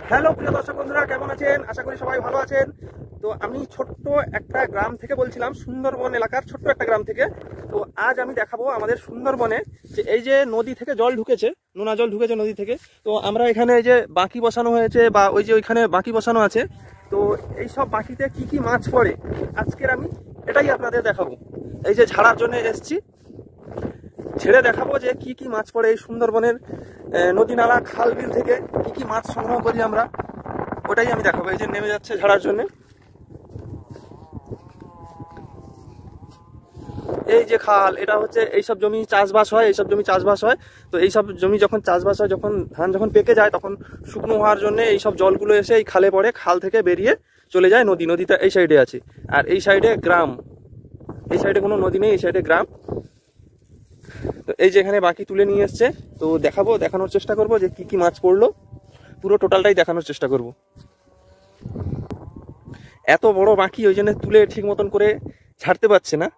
Hello প্রিয় দর্শক বন্ধুরা, কেমন আছেন? আশা করি সবাই ভালো আছেন। তো আমি ছোট্ট একটা গ্রাম থেকে বলছিলাম, সুন্দরবন এলাকার ছোট্ট একটা গ্রাম থেকে। তো আজ আমি দেখাবো আমাদের সুন্দরবনে যে এই যে নদী থেকে জল ঢুকেছে, নোনা জল ঢুকেছে নদী থেকে। তো আমরা এখানে এই যে বাঁকি বসানো হয়েছে বা ওই যে ওইখানে বাঁকি বসানো আছে, তো এই সব বাঁকিতে কি কি মাছ পড়ে আজকের আমি এটাই আপনাদের দেখাবো। এই যে ঝাড়ার জন্য এসছি, ছেড়ে দেখাবো যে কি কি মাছ পড়ে এই সুন্দরবনের নদী নালা খাল বিল থেকে কি কি মাছ সংগ্রহ করি আমরা, ওটাই আমি দেখাবো। এই যে নেমে যাচ্ছে ঝাড়ার জন্য। এই যে খাল, এটা হচ্ছে এইসব জমি চাষবাস হয়, এইসব জমি চাষবাস হয়। তো এইসব জমি যখন চাষবাস হয়, যখন ধান যখন পেকে যায়, তখন শুকনো হওয়ার জন্য এইসব জলগুলো এসে এই খালে পড়ে, খাল থেকে বেরিয়ে চলে যায় নদী। নদীটা এই সাইডে আছে, আর এই সাইডে গ্রাম। এই সাইডে কোনো নদী নেই, এই সাইডে গ্রাম। তো এই যে এখানে বাকি তুলে নিয়ে এসছে, তো দেখানোর চেষ্টা করব যে কি কি মাছ পড়লো, পুরো টোটালটাই দেখানোর চেষ্টা করব। এত বড় বাকি, ওই জন্য তুলে ঠিক মতন করে ছাড়তে পারছে না,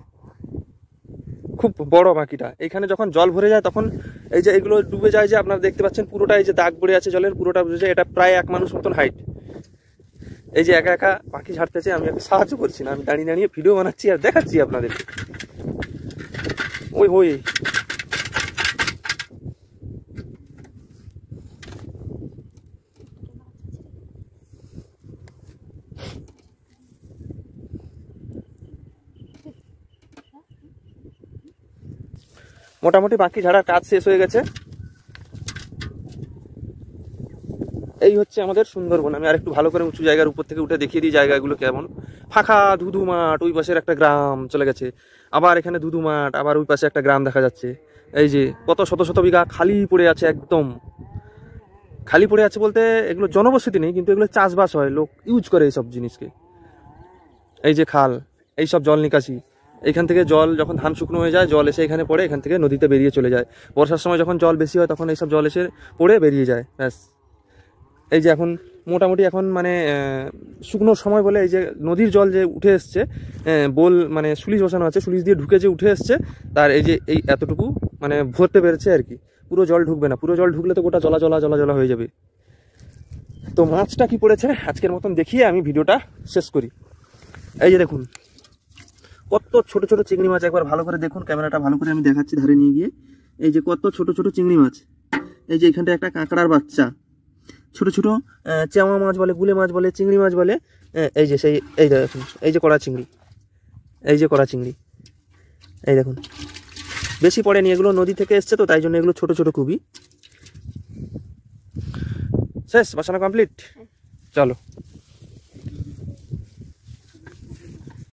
খুব বড় বাকিটা। এখানে যখন জল ভরে যায় তখন এই যে এগুলো ডুবে যায়, যে আপনারা দেখতে পাচ্ছেন পুরোটা এই যে দাগ পড়ে আছে জলের, পুরোটা বুঝে যায়। এটা প্রায় এক মানুষ মতন হাইট। এই যে একা একা বাকি ঝাড়তেছে, আমি ওকে সাহায্য করছি না, আমি দাঁড়িয়ে দাঁড়িয়ে ভিডিও বানাচ্ছি আর দেখাচ্ছি আপনাদের। ওই ওই মোটামুটি বাকি ঝাড়ার কাজ শেষ হয়ে গেছে। এই হচ্ছে আমাদের সুন্দরবন। আমি আর একটু ভালো করে উঁচু জায়গার উপর থেকে উঠে দেখিয়ে দিই জায়গাগুলো কেমন। ফাঁকা ধুধু মাঠ, ওই পাশের একটা গ্রাম চলে গেছে, আবার এখানে ধুধু মাঠ, আবার ওই পাশে একটা গ্রাম দেখা যাচ্ছে। এই যে কত শত শত বিঘা খালি পড়ে আছে, একদম খালি পড়ে আছে বলতে এগুলো জনবসতি নেই, কিন্তু এগুলো চাষবাস হয়, লোক ইউজ করে এইসব জিনিসকে। এই যে খাল, এইসব জল নিকাশি, এখান থেকে জল যখন ধান শুকনো হয়ে যায়, জল এসে এখানে পড়ে, এখান থেকে নদীতে বেরিয়ে চলে যায়। বর্ষার সময় যখন জল বেশি হয়, তখন এইসব জল এসে পড়ে বেরিয়ে যায়, ব্যাস। এই যে এখন মোটামুটি এখন মানে শুকনোর সময় বলে এই যে নদীর জল যে উঠে এসছে, বোল মানে সুলিশ বসানো আছে, সুলিশ দিয়ে ঢুকে যে উঠে এসছে, তার এই যে এই এতটুকু মানে ভরতে পেরেছে আর কি। পুরো জল ঢুকবে না, পুরো জল ঢুকলে তো গোটা জলা জলা জলা জলা হয়ে যাবে। তো মাছটা কি পড়েছে আজকের মতন দেখিয়ে আমি ভিডিওটা শেষ করি। এই যে দেখুন কত ছোট ছোট চিংড়ি মাছ, একবার ভালো করে দেখুন, ক্যামেরাটা ভালো করে আমি দেখাচ্ছি ধারে নিয়ে গিয়ে। এই যে কত ছোট ছোট চিংড়ি মাছ। এই যে এখানটা একটা কাঁকড়ার বাচ্চা, ছোট ছোট চেওয়া মাছ বলে, গুলে মাছ বলে, চিংড়ি মাছ বলে। এই যে সেই এই দেখুন, এই যে কড়া চিংড়ি, এই যে কড়া চিংড়ি, এই দেখুন। বেশি পড়েনি, এগুলো নদী থেকে এসছে, তো তাই জন্য এগুলো ছোট ছোট খুবই। শেষ, বাসানো কমপ্লিট, চলো।